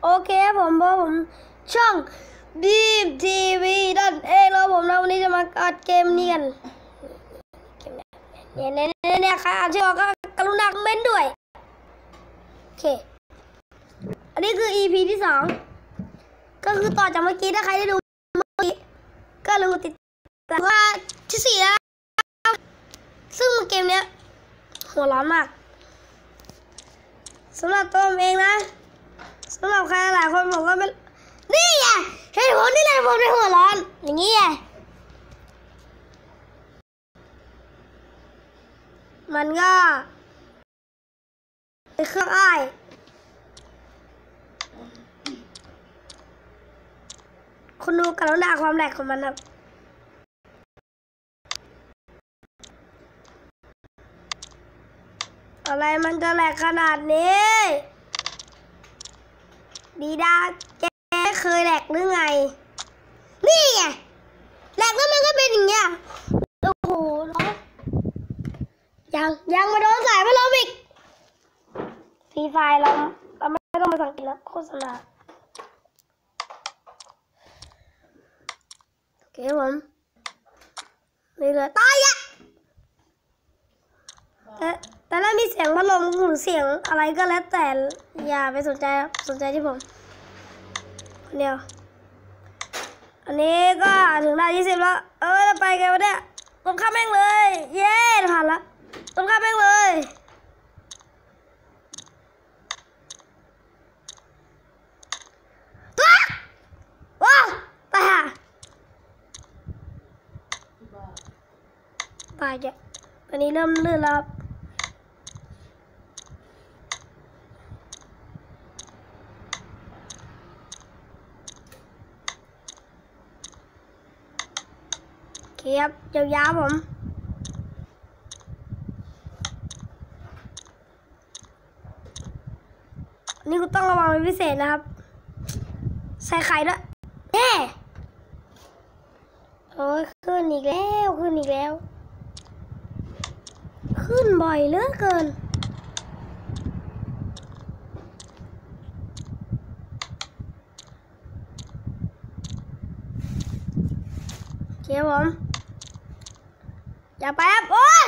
เคผมช่องบีมทีวีนั่นเองแล้วผมนะวันนี้จะมาอัดเกมเนียนเนี่ยใครอ่านชื่อออกก็กรุณาคอมเมนต์ด้วยโอเคอันนี้คือ EP ที่2ก็คือต่อจากเมื่อกี้ถ้าใครได้ดูเมื่อกี้ก็ลืมติดตามว่าที่4แล้วซึ่งเกมเนี้ยหัวร้อนมากสำหรับตัวผมเองนะสำหรับใครหลายคนบอกว่ามันนี่ไงเหตุผลนี่แหละผมไม่หัวร้อนอย่างนี้ไงมันก็เป็นเครื่องอ้ายคุณดูกรุณาความแหลกของมันครับอะไรมันจะแหลกขนาดนี้ดีดาแกเคยแหลกหรือไงนี่ไงแหลกแล้วมันก็เป็นอย่างเงี้ยโอ้โหยังมาโดนสายพัดลมอีกฟรีไฟเราไม่ต้องมาสังเกตแล้วโฆษณาโอเคผมนี่เลยตายอ่ะแต่ถ้ามีเสียงพัดลมหรือเสียงอะไรก็แล้วแต่อย่าไปสนใจที่ผมคนเดียวอันนี้ก็ถึงได้20แล้วจะไปไงวะเนี่ยต้นข้ามแม่งเลยเย้ผ่านละต้นข้ามแม่งเลยว้าวตายห่าตายจ้ะตอนนี้เริ่มลื่นแล้วครับยาวๆผมนี่กูต้องระวังเป็นพิเศษนะครับใส่ไข่ด้วยเย้โอ้ยขึ้นอีกแล้วขึ้นบ่อยเหลือเกินเดี๋ยวผมอย่าไปครับโอ้ย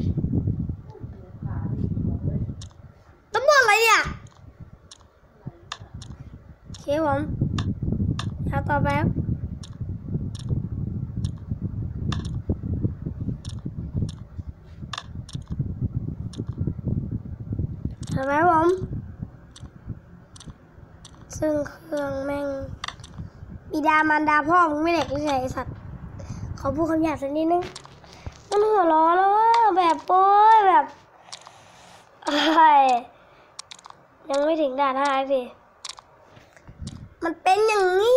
ตำรวจอะไรเนี่ยเดี๋ยวผมอย่าต่อไปครับทำไมผมซึ่งเครื่องแม่งบิดามารดาพ่อมึงไม่เด็กหรือไงไอ้สัตว์ขอพูดคำหยาบสักนิดนึงมันหัวร้อนแล้วว่าแบบโป้ยแบบอะไรยังไม่ถึงด่าน5สิมันเป็นอย่างนี้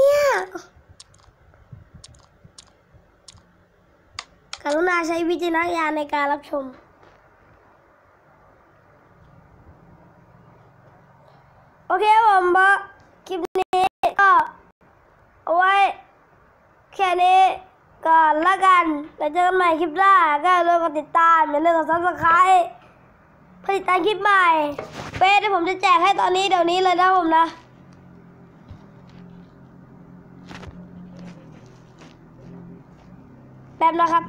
กรุณาใช้วิจารณญาณในการรับชมโอเคผมบอกคลิปนี้ก็เอาไว้แค่นี้ก่อนละกันแล้วเจอกันใหม่คลิปหน้าก็อย่าลืมกดติดตามอย่าลืมกด Subscribe เพื่อติดตามคลิปใหม่เฟซที่ผมจะแจกให้ตอนนี้เดี๋ยวนี้เลยนะผมนะแป๊บนะครับ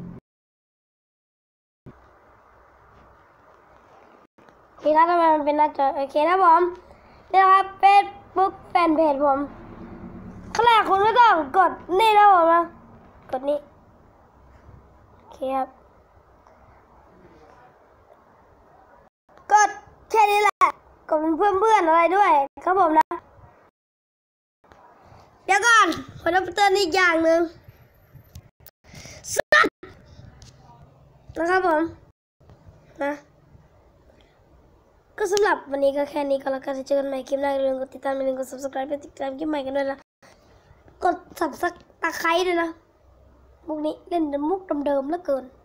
นี่ครับทำไมมันเป็นหน้าจอโอเคนะผมนี่นะครับเฟซบุ๊กแฟนเพจผมขั้นแรกคุณก็ต้องกดนี่นะผมนะกดนี่โอเคครับกดแค่นี้แหละกดเป็นเพื่อนอะไรด้วยครับผมนะเดี๋ยวก่อนผมจะเตือนอีกอย่างหนึ่งนะครับผมนะก็สำหรับวันนี้ก็แค่นี้ก็แล้วกันจะเจอกันใหม่คลิปหน้าอย่าลืมกดติดตามอย่าลืมกด Subscribe เพื่อติดตามคลิปใหม่กันด้วยนะกด Subscribe ด้วยนะมุกนี้เล่นมุกเดิมๆเหลือเกิน